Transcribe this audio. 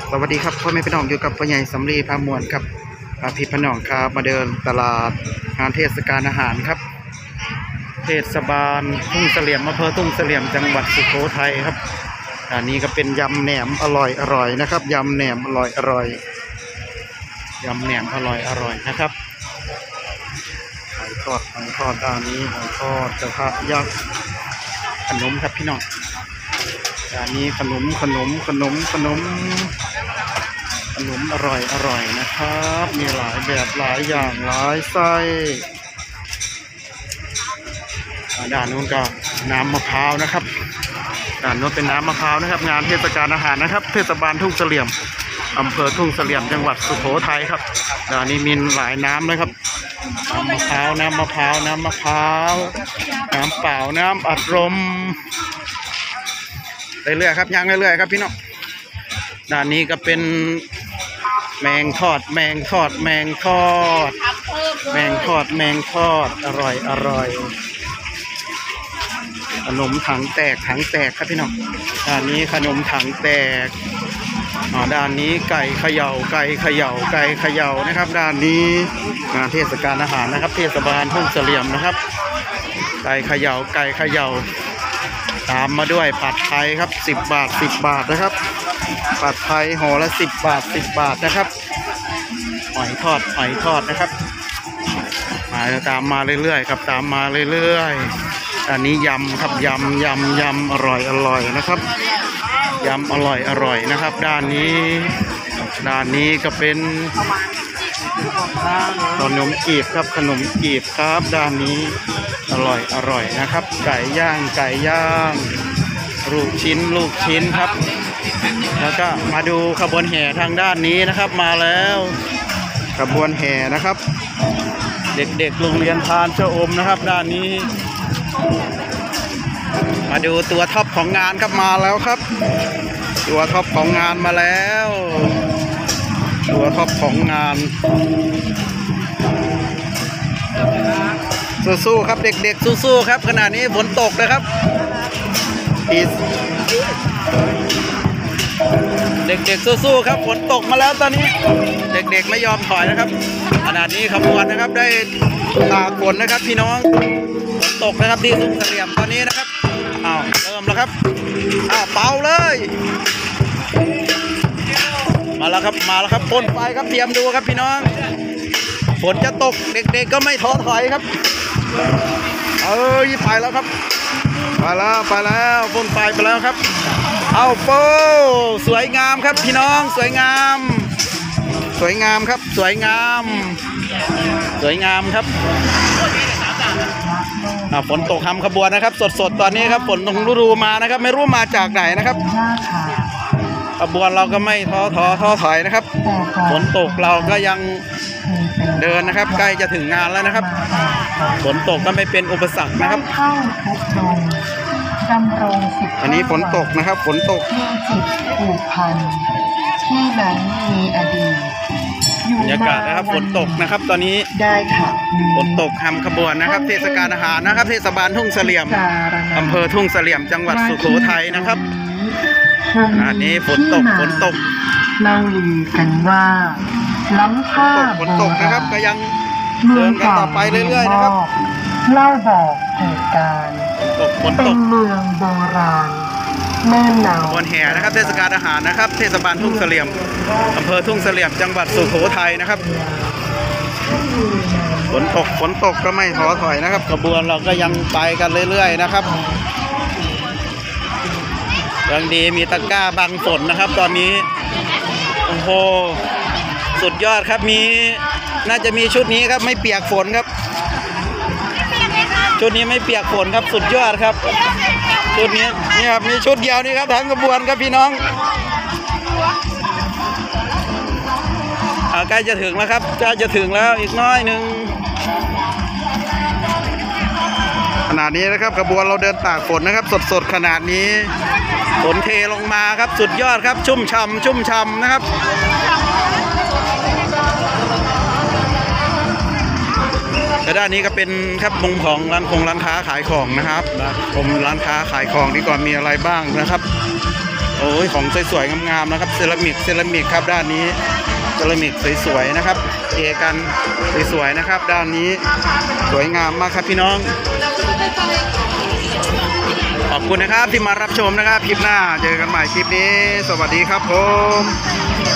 สวัสดีครับพ่อแม่พี่น้องอยู่กับพ่อใหญ่สำลีพามวลครับพี่พี่น้องครับมาเดินตลาดงานเทศกาลอาหารครับเทศบาลทุ่งเสลี่ยมอำเภอทุ่งเสลี่ยมจังหวัดสุโขทัยครับอันนี้ก็เป็นยำแหนมอร่อยนะครับยำแหนมอร่อยยำแหนมอร่อยนะครับหอยทอดด้านนี้หอยทอดกระทะยักษ์ขนมครับพี่น้องด้านนี้ขนมอร่อยนะครับมีหลายแบบหลายอย่างหลายไส้ด้านนู้นก็น้ำมะพร้าวนะครับด้านนู้นเป็นน้ำมะพร้าวนะครับงานเทศกาลอาหารนะครับเทศบาลทุ่งเสลี่ยมอำเภอทุ่งเสลี่ยมจังหวัดสุโขทัยครับด้านนี้มีหลายน้ำนะครับน้ำมะพร้าวน้ำเปล่าน้ำอัดลมเรื่อยๆครับย่างเรื่อยๆครับพี่น้องด้านนี้ก็เป็นแมงทอดอร่อยขนมถังแตกครับพี่น้องด้านนี้ขนมถังแตกด้านนี้ไก่เขย่านะครับด้านนี้งานเทศกาลอาหารนะครับเทศบาลทุ่งเสลี่ยมนะครับไก่เขย่าตามมาด้วยผัดไทยครับ10 บาทนะครับผัดไทยห่อละ10 บาทนะครับหอยทอดนะครับตามมาเรื่อยๆครับอันนี้ยำครับยำอร่อยนะครับยำอร่อยนะครับด้านนี้ก็เป็นขนมจีบครับด้านนี้อร่อยนะครับไก่ย่างลูกชิ้นครับแล้วก็มาดูขบวนแห่ทางด้านนี้นะครับมาแล้วขบวนแห่นะครับเด็กๆโรงเรียนพานชะอมนะครับด้านนี้มาดูตัวท็อปของงานครับมาแล้วครับตัวท็อปของงานมาแล้วตัวท็อปของงานสู้ๆครับเด็กๆสู้ๆครับขณะนี้ฝนตกนะครับเด็กๆสู้ๆครับฝนตกมาแล้วตอนนี้เด็กๆไม่ยอมถอยนะครับขณะนี้ขบวนนะครับได้ตากฝนนะครับพี่น้องฝนตกนะครับที่ทุ่งเสลี่ยมตอนนี้นะครับเริ่มแล้วครับเป่าเลยมาแล้วครับพ่นไฟครับเตรียมดูครับพี่น้องฝนจะตกเด็กๆก็ไม่ท้อถอยครับไปแล้วครับไปแล้วพ่นไฟไปแล้วครับโป้สวยงามครับพี่น้องสวยงามครับฝนตกทำขบวนนะครับสดตอนนี้ครับฝนตกฤดูมานะครับไม่รู้มาจากไหนนะครับขบวนเราก็ไม่ท้อถอยนะครับฝนตกเราก็ยังเดินนะครับใกล้จะถึงงานแล้วนะครับฝนตกก็ไม่เป็นอุปสรรคนะครับอันนี้ฝนตกนะครับฝนตกผูกพันที่นั้นมีอดีตบรรยากาศนะครับฝนตกนะครับตอนนี้ได้ค่ะฝนตกทำขบวนนะครับเทศกาลอาหารนะครับเทศบาลทุ่งเสลี่ยมอำเภอทุ่งเสลี่ยมจังหวัดสุโขทัยนะครับอันนี้ฝนตกเล่าลือกันว่าล้ำค่าฝนตกนะครับก็ยังเดินกันต่อไปเรื่อยๆนะครับเล่าบอกเหตุการณ์เป็นเมืองโบราณเนินหนาวขบวนแห่นะครับเทศกาลอาหารนะครับเทศบาลทุ่งเสลี่ยมอำเภอทุ่งเสลี่ยมจังหวัดสุโขทัยนะครับฝนตกก็ไม่ท้อถอยนะครับขบวนเราก็ยังไปกันเรื่อยๆนะครับยังดีมีตะกร้าบังฝนนะครับตอนนี้โอ้โหสุดยอดครับน่าจะมีชุดนี้ครับไม่เปียกฝนครับชุดนี้ไม่เปียกฝนครับสุดยอดครับชุดนี้นี่ครับมีชุดเดียวนี่ครับทั้งขบวนครับพี่น้องใกล้จะถึงแล้วครับใกล้จะถึงแล้วอีกน้อยหนึ่งขนาดนี้นะครับขบวนเราเดินตากฝนนะครับสดขนาดนี้ฝนเทลงมาครับสุดยอดครับชุ่มฉ่ำนะครับและด้านนี้ก็เป็นครับมุมของร้านค้าขายของนะครับผมร้านค้าขายของที่ก่อนมีอะไรบ้างนะครับโอ้ยของสวยๆงามๆนะครับเซรามิกครับด้านนี้เซรามิกสวยๆนะครับเอกันสวยๆนะครับด้านนี้สวยงามมากครับพี่น้องขอบคุณนะครับที่มารับชมนะครับคลิปหน้าเจอกันใหม่คลิปนี้สวัสดีครับผม